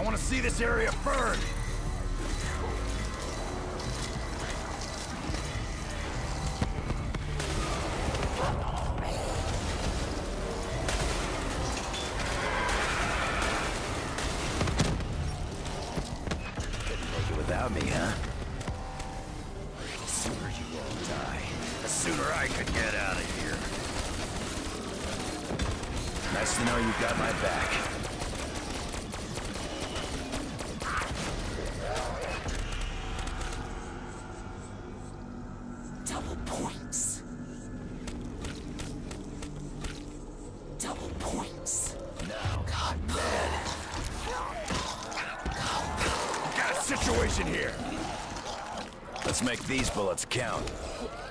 I want to see this area burn! Couldn't make it without me, huh? The sooner you all die, the sooner I could get out of here. Nice to know you've got my back. Double points. Double points. Now, God, man. Got a situation here! Let's make these bullets count.